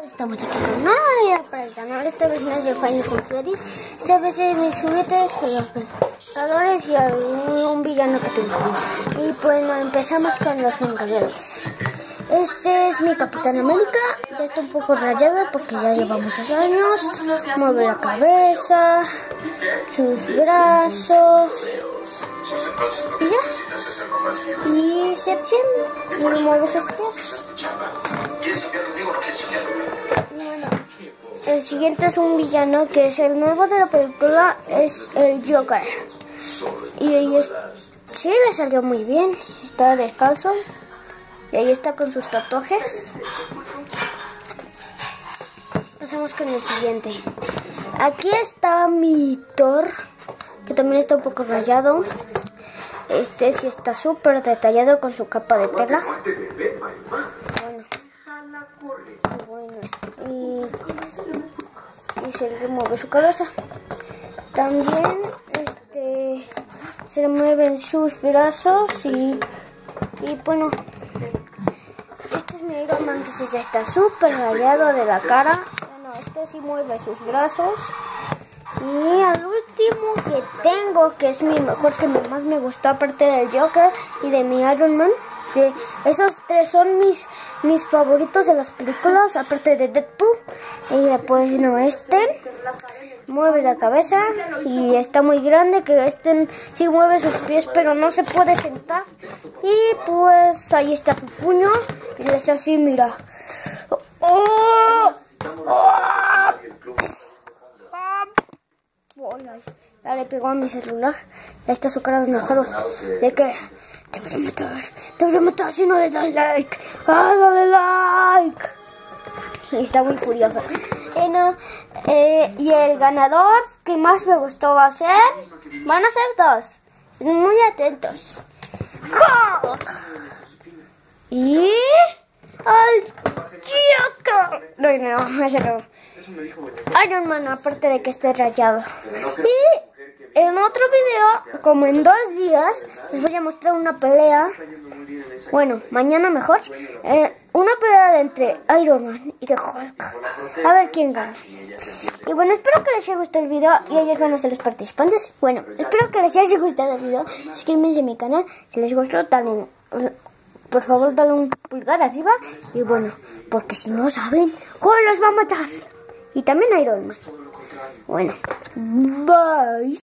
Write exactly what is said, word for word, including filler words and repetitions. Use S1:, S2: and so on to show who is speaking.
S1: Estamos aquí con una idea para el canal. Esta vez no es de Five Nights at Freddy's. Esta vez es mis juguetes, los Vengadores y un villano que tengo. Y bueno, empezamos con los Vengadores. Este es mi Capitán América. Ya está un poco rayado porque ya lleva muchos años. Mueve la cabeza, sus brazos y ya. Y se extiende y mueve sus pies. Bueno, el siguiente es un villano que es el nuevo de la película, es el Joker. Y ahí es, sí, le salió muy bien. Está descalzo. Y ahí está con sus tatuajes. Pasamos con el siguiente. Aquí está mi Thor, que también está un poco rayado. Este sí está súper detallado con su capa de tela. Bueno, bueno y, y se le remueve su cabeza. También este se le mueven sus brazos y, y bueno. Este es mi Iron Man, que sí está súper rayado de la cara. Bueno, este sí mueve sus brazos. Y al último que tengo, que es mi mejor, que más me gustó aparte del Joker y de mi Iron Man. De esos tres son mis mis favoritos de las películas, aparte de Deadpool. Y pues no, este mueve la cabeza y está muy grande, que este sí mueve sus pies pero no se puede sentar. Y pues ahí está su puño y es así, mira. ¡Oh! ¡Oh! Ya le pegó a mi celular. Ya está su cara de enojado. ¿De qué? Te voy a matar. Te voy a matar si no le das like. ¡Ah, dale like! Y está muy furioso. Bueno, eh, y el ganador que más me gustó va a ser... Van a ser dos. Estén muy atentos. ¡Hulk! Y... ¡al Joker! No, no, no, ese no. Iron Man, aparte de que esté rayado. Y en otro video, como en dos días, les voy a mostrar una pelea. Bueno, mañana mejor. Eh, una pelea de entre Iron Man y de Hulk. A ver quién gana. Y bueno, espero que les haya gustado el video y ellos van a ser los participantes. Bueno, espero que les haya gustado el video. Suscríbanse a mi canal. Si les gustó, dale, por favor, dale un pulgar arriba. Y bueno, porque si no saben, ¿cuál los va a matar? Y también Iron Man. Bueno, bye.